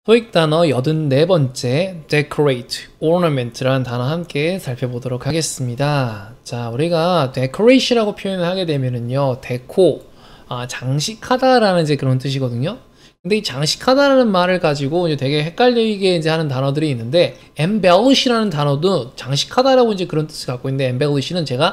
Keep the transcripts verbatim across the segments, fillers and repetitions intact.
토익 단어 여든네 번째 decorate, ornament라는 단어 함께 살펴보도록 하겠습니다. 자, 우리가 decorate라고 표현을 하게 되면은요, 데코, 아, 장식하다라는 이제 그런 뜻이거든요. 근데 이 장식하다라는 말을 가지고 이제 되게 헷갈리게 이제 하는 단어들이 있는데, embellish라는 단어도 장식하다라고 이제 그런 뜻을 갖고 있는데, embellish는 제가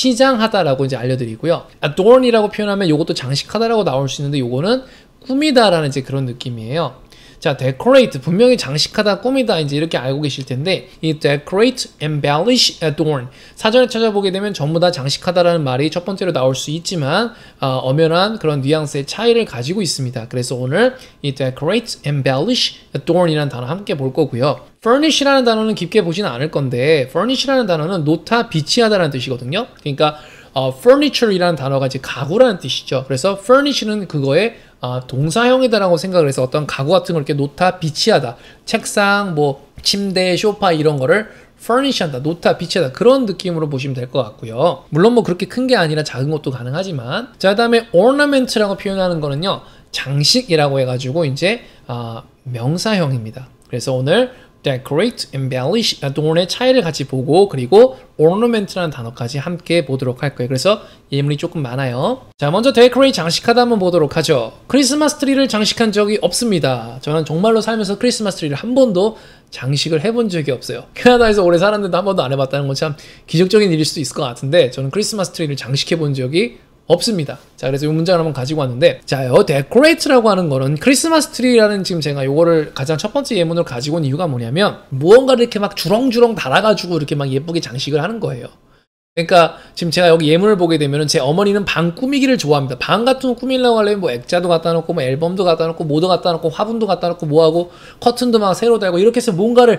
치장하다라고 이제 알려드리고요. adorn이라고 표현하면 이것도 장식하다라고 나올 수 있는데, 요거는 꾸미다라는 이제 그런 느낌이에요. 자, decorate, 분명히 장식하다, 꾸미다 이제 이렇게 알고 계실 텐데, 이 decorate, embellish, adorn 사전에 찾아보게 되면 전부 다 장식하다라는 말이 첫 번째로 나올 수 있지만 어, 엄연한 그런 뉘앙스의 차이를 가지고 있습니다. 그래서 오늘 이 decorate, embellish, adorn이라는 단어 함께 볼 거고요. furnish라는 단어는 깊게 보지는 않을 건데, furnish라는 단어는 놓다, 비치하다라는 뜻이거든요. 그러니까 어, furniture이라는 단어가 이제 가구라는 뜻이죠. 그래서 furnish는 그거에 아, 동사형이다라고 생각을 해서 어떤 가구 같은 걸 이렇게 놓다, 비치하다, 책상, 뭐 침대, 소파 이런 거를 furnish한다, 놓다, 비치하다 그런 느낌으로 보시면 될 것 같고요. 물론 뭐 그렇게 큰 게 아니라 작은 것도 가능하지만, 자, 그다음에 ornament라고 표현하는 거는요, 장식이라고 해가지고 이제 아, 명사형입니다. 그래서 오늘 decorate, embellish, adorn의 차이를 같이 보고, 그리고 ornament라는 단어까지 함께 보도록 할 거예요. 그래서 예문이 조금 많아요. 자, 먼저 decorate, 장식하다 한번 보도록 하죠. 크리스마스 트리를 장식한 적이 없습니다. 저는 정말로 살면서 크리스마스 트리를 한 번도 장식을 해본 적이 없어요. 캐나다에서 오래 살았는데 한 번도 안 해봤다는 건 참 기적적인 일일 수도 있을 것 같은데, 저는 크리스마스 트리를 장식해 본 적이 없습니다. 자, 그래서 이 문장을 한번 가지고 왔는데, 자, 요 decorate라고 하는 거는 크리스마스 트리라는, 지금 제가 요거를 가장 첫 번째 예문으로 가지고 온 이유가 뭐냐면, 무언가를 이렇게 막 주렁주렁 달아가지고 이렇게 막 예쁘게 장식을 하는 거예요. 그러니까 지금 제가 여기 예문을 보게 되면은, 제 어머니는 방 꾸미기를 좋아합니다. 방 같은 거 꾸미려고 하려면 뭐 액자도 갖다 놓고, 뭐 앨범도 갖다 놓고, 모도 갖다 놓고, 화분도 갖다 놓고, 뭐하고, 커튼도 막 새로 달고, 이렇게 해서 뭔가를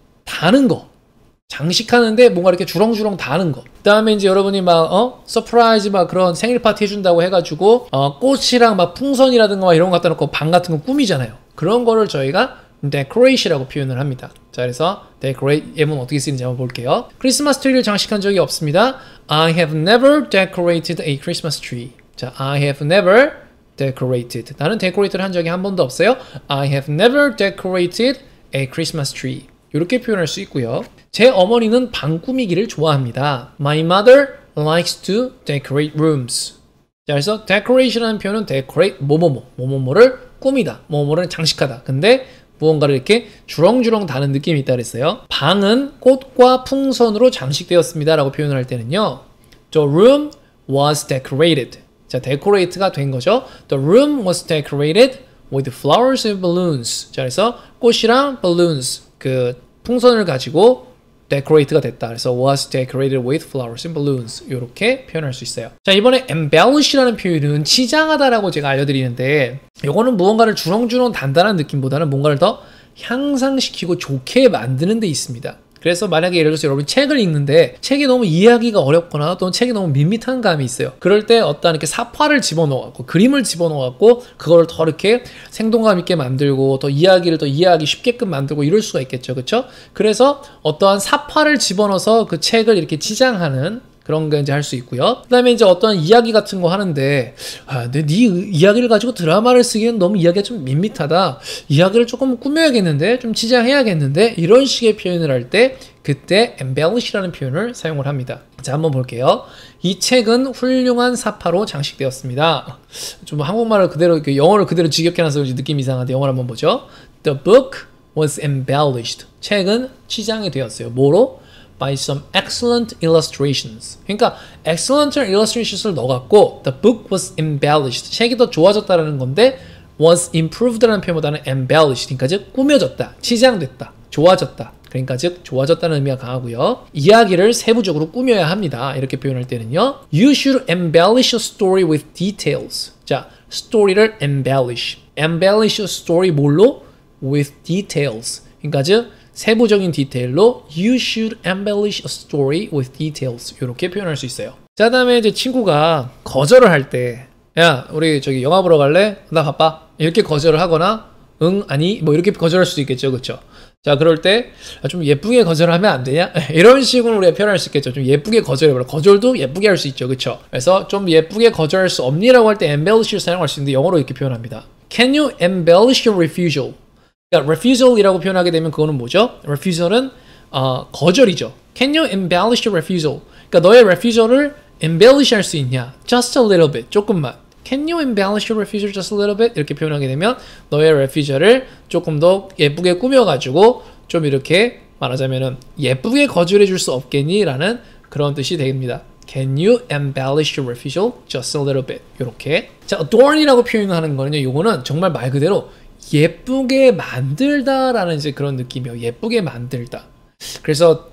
다는 거, 장식하는데 뭔가 이렇게 주렁주렁 다는 거. 그 다음에 이제 여러분이 막, 어? 서프라이즈 막 그런 생일 파티 해준다고 해가지고, 어, 꽃이랑 막 풍선이라든가 막 이런 거 갖다 놓고 방 같은 거 꾸미잖아요. 그런 거를 저희가 decorate이라고 표현을 합니다. 자, 그래서 decorate 예문 어떻게 쓰는지 한번 볼게요. 크리스마스 트리를 장식한 적이 없습니다. I have never decorated a Christmas tree. 자, I have never decorated. 나는 decorate를 한 적이 한 번도 없어요. I have never decorated a Christmas tree. 이렇게 표현할 수 있고요. 제 어머니는 방 꾸미기를 좋아합니다. My mother likes to decorate rooms. 자, 그래서 decoration이라는 표현은 decorate 뭐뭐뭐, 뭐뭐뭐를 꾸미다, 뭐뭐를 장식하다. 근데 무언가를 이렇게 주렁주렁 다는 느낌이 있다 그랬어요. 방은 꽃과 풍선으로 장식되었습니다 라고 표현을 할 때는요, The room was decorated. 자, decorate가 된 거죠. The room was decorated with flowers and balloons. 자, 그래서 꽃이랑 balloons, 그 풍선을 가지고 decorate가 됐다. 그래서 was decorated with flowers and balloons. 이렇게 표현할 수 있어요. 자, 이번에 embellish라는 표현은 치장하다라고 제가 알려드리는데, 이거는 무언가를 주렁주렁 단단한 느낌보다는 뭔가를 더 향상시키고 좋게 만드는 데 있습니다. 그래서 만약에 예를 들어서 여러분 책을 읽는데 책이 너무 이해하기가 어렵거나 또는 책이 너무 밋밋한 감이 있어요. 그럴 때 어떤 이렇게 사파를 집어넣어갖고, 그림을 집어넣어갖고 그걸 더 이렇게 생동감 있게 만들고 더 이야기를 더 이해하기 쉽게끔 만들고 이럴 수가 있겠죠. 그렇죠? 그래서 어떠한 사파를 집어넣어서 그 책을 이렇게 치장하는 그런 거 이제 할 수 있고요. 그 다음에 이제 어떤 이야기 같은 거 하는데, 아, 근데 네 이야기를 가지고 드라마를 쓰기엔 너무 이야기가 좀 밋밋하다. 이야기를 조금 꾸며야겠는데, 좀 치장해야겠는데, 이런 식의 표현을 할 때, 그때 embellish라는 표현을 사용을 합니다. 자, 한번 볼게요. 이 책은 훌륭한 사파로 장식되었습니다. 좀 한국말을 그대로, 영어를 그대로 직역해놔서 느낌이 이상한데 영어를 한번 보죠. The book was embellished. 책은 치장이 되었어요. 뭐로? by some excellent illustrations. 그러니까 excellent illustrations을 넣어갖고 the book was embellished. 책이 더 좋아졌다라는 건데 was improved라는 표현보다는 embellished. 그러니까 즉 꾸며졌다, 치장됐다, 좋아졌다. 그러니까 즉 좋아졌다는 의미가 강하고요. 이야기를 세부적으로 꾸며야 합니다. 이렇게 표현할 때는요, You should embellish a story with details. 자, 스토리를 embellish. embellish a story 뭘로? with details. 그러니까 즉 세부적인 디테일로 You should embellish a story with details. 이렇게 표현할 수 있어요. 자, 다음에 이제 친구가 거절을 할 때, 야, 우리 저기 영화 보러 갈래? 나 바빠. 이렇게 거절을 하거나, 응, 아니, 뭐 이렇게 거절할 수도 있겠죠. 그쵸? 자, 그럴 때 좀 예쁘게 거절하면 안 되냐? 이런 식으로 우리가 표현할 수 있겠죠. 좀 예쁘게 거절해버려. 거절도 예쁘게 할 수 있죠. 그쵸? 그래서 좀 예쁘게 거절할 수 없니라고 할 때 embellish를 사용할 수 있는데 영어로 이렇게 표현합니다. Can you embellish your refusal? 그러니까 refusal이라고 표현하게 되면 그거는 뭐죠? refusal은 어, 거절이죠. Can you embellish your refusal? 그러니까 너의 refusal을 embellish 할 수 있냐? Just a little bit, 조금만. Can you embellish your refusal just a little bit? 이렇게 표현하게 되면 너의 refusal을 조금 더 예쁘게 꾸며가지고 좀 이렇게 말하자면은 예쁘게 거절해 줄 수 없겠니? 라는 그런 뜻이 됩니다. Can you embellish your refusal just a little bit? 이렇게. 자, adorn이라고 표현하는 거는요. 이거는 정말 말 그대로 예쁘게 만들다라는 이제 그런 느낌이에요. 예쁘게 만들다. 그래서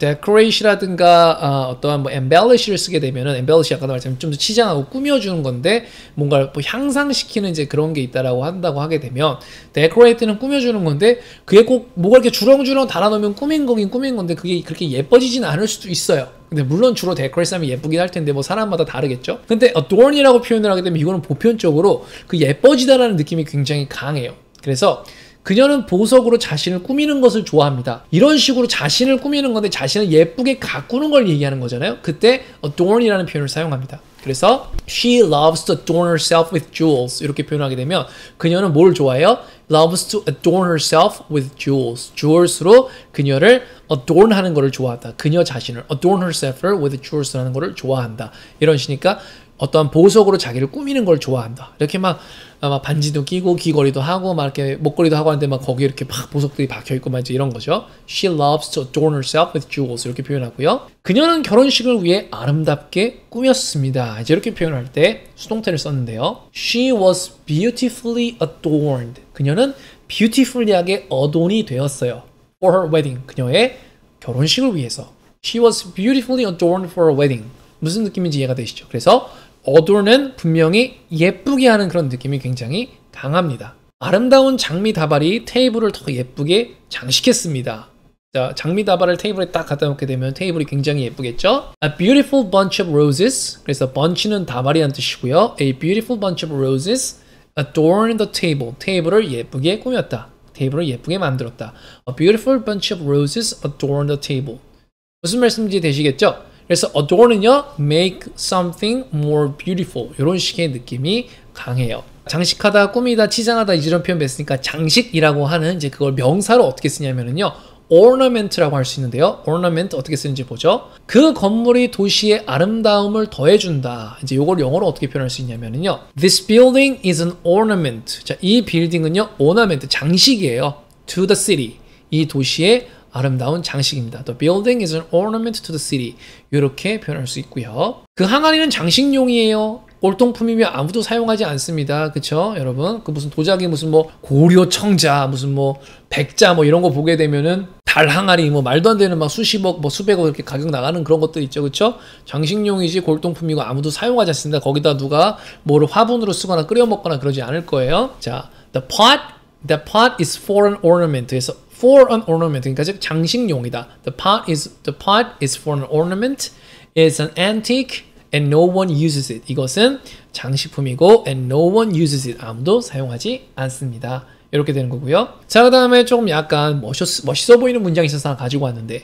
decorate라든가 어, 어떠한 뭐 embellish를 쓰게 되면은 embellish 아까도 말했지만 좀 더 치장하고 꾸며주는 건데 뭔가 뭐 향상시키는 이제 그런 게 있다라고 한다고 하게 되면 decorate는 꾸며주는 건데 그게 꼭 뭐가 이렇게 주렁주렁 달아놓으면 꾸민 거긴 꾸민 건데 그게 그렇게 예뻐지진 않을 수도 있어요. 근데 물론 주로 데코레이트 하면 예쁘긴 할 텐데 뭐 사람마다 다르겠죠. 근데 adorn이라고 표현을 하게 되면 이거는 보편적으로 그 예뻐지다라는 느낌이 굉장히 강해요. 그래서 그녀는 보석으로 자신을 꾸미는 것을 좋아합니다. 이런 식으로 자신을 꾸미는 건데 자신을 예쁘게 가꾸는 걸 얘기하는 거잖아요. 그때 adorn이라는 표현을 사용합니다. 그래서 she loves to adorn herself with jewels 이렇게 표현하게 되면 그녀는 뭘 좋아해요? loves to adorn herself with jewels. jewels로 그녀를 adorn 하는 것을 좋아한다. 그녀 자신을 adorn herself with jewels 하는 것을 좋아한다. 이런 식이니까 어떠한 보석으로 자기를 꾸미는 걸 좋아한다. 이렇게 막, 막 반지도 끼고 귀걸이도 하고 막 이렇게 목걸이도 하고 하는데 막 거기에 이렇게 막 보석들이 박혀 있고 막 이제 이런 거죠. She loves to adorn herself with jewels 이렇게 표현하고요. 그녀는 결혼식을 위해 아름답게 꾸몄습니다. 이제 이렇게 표현할 때 수동태를 썼는데요. She was beautifully adorned. 그녀는 beautifully하게 adorn이 되었어요. For her wedding. 그녀의 결혼식을 위해서. She was beautifully adorned for her wedding. 무슨 느낌인지 이해가 되시죠? 그래서 adorn은 분명히 예쁘게 하는 그런 느낌이 굉장히 강합니다. 아름다운 장미 다발이 테이블을 더 예쁘게 장식했습니다. 자, 장미 다발을 테이블에 딱 갖다 놓게 되면 테이블이 굉장히 예쁘겠죠? A beautiful bunch of roses. 그래서 bunch는 다발이라는 뜻이고요. A beautiful bunch of roses adorned the table. 테이블을 예쁘게 꾸몄다. 테이블을 예쁘게 만들었다. A beautiful bunch of roses adorned the table. 무슨 말씀인지 되시겠죠? 그래서 adorn은요, make something more beautiful 이런 식의 느낌이 강해요. 장식하다, 꾸미다, 치장하다 이런 표현 뵀으니까 장식이라고 하는 이제 그걸 명사로 어떻게 쓰냐면은요, ornament라고 할 수 있는데요. ornament 어떻게 쓰는지 보죠. 그 건물이 도시의 아름다움을 더해준다. 이제 이걸 영어로 어떻게 표현할 수 있냐면은요, this building is an ornament. 자, 이 빌딩은요, ornament 장식이에요. to the city 이 도시의 아름다운 장식입니다. The building is an ornament to the city. 이렇게 표현할 수 있고요. 그 항아리는 장식용이에요. 골동품이며 아무도 사용하지 않습니다. 그쵸? 여러분, 그 무슨 도자기 무슨 뭐 고려 청자 무슨 뭐 백자 뭐 이런 거 보게 되면은 달 항아리 뭐 말도 안 되는 막 수십억 뭐 수백억 이렇게 가격 나가는 그런 것들 있죠. 그쵸? 장식용이지 골동품이고 아무도 사용하지 않습니다. 거기다 누가 뭐를 화분으로 쓰거나 끓여 먹거나 그러지 않을 거예요. 자, the pot, the pot is for an ornament. 그래서 for an ornament, 그러니까 즉 장식용이다. The pot is the pot is for an ornament. It's an antique and no one uses it. 이것은 장식품이고 and no one uses it. 아무도 사용하지 않습니다. 이렇게 되는 거고요. 자, 그 다음에 조금 약간 멋있, 멋있어 보이는 문장이 있어서 하나 가지고 왔는데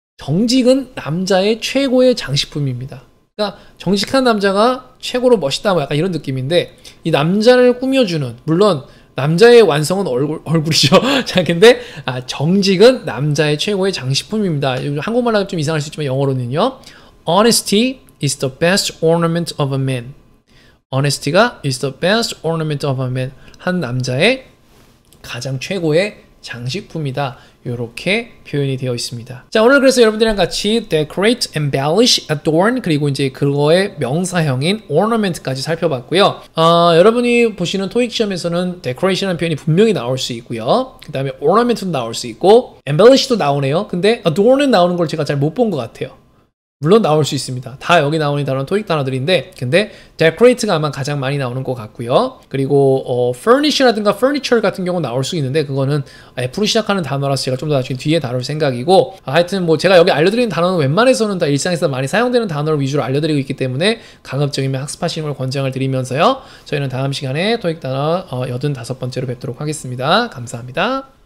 정직은 남자의 최고의 장식품입니다. 그러니까 정직한 남자가 최고로 멋있다 뭐 약간 이런 느낌인데 이 남자를 꾸며주는 물론 남자의 완성은 얼굴, 얼굴이죠. 자, 근데 아, 정직은 남자의 최고의 장식품입니다. 한국말로 하면 좀 이상할 수 있지만 영어로는요. Honesty is the best ornament of a man. Honesty가 is the best ornament of a man. 한 남자의 가장 최고의 장식품이다. 이렇게 표현이 되어 있습니다. 자, 오늘 그래서 여러분들이랑 같이 decorate, embellish, adorn 그리고 이제 그거의 명사형인 ornament까지 살펴봤고요. 어, 여러분이 보시는 토익 시험에서는 decoration이라는 표현이 분명히 나올 수 있고요. 그 다음에 ornament도 나올 수 있고 embellish도 나오네요. 근데 adorn은 나오는 걸 제가 잘 못 본 것 같아요. 물론 나올 수 있습니다. 다 여기 나오는 단어는 토익 단어들인데 근데 decorate가 아마 가장 많이 나오는 것 같고요. 그리고 어, furnish라든가 furniture 같은 경우는 나올 수 있는데 그거는 F로 시작하는 단어라서 제가 좀 더 나중에 뒤에 다룰 생각이고 하여튼 뭐 제가 여기 알려드리는 단어는 웬만해서는 다 일상에서 많이 사용되는 단어를 위주로 알려드리고 있기 때문에 가급적이면 학습하시는 걸 권장을 드리면서요. 저희는 다음 시간에 토익 단어 어, 팔십오 번째로 뵙도록 하겠습니다. 감사합니다.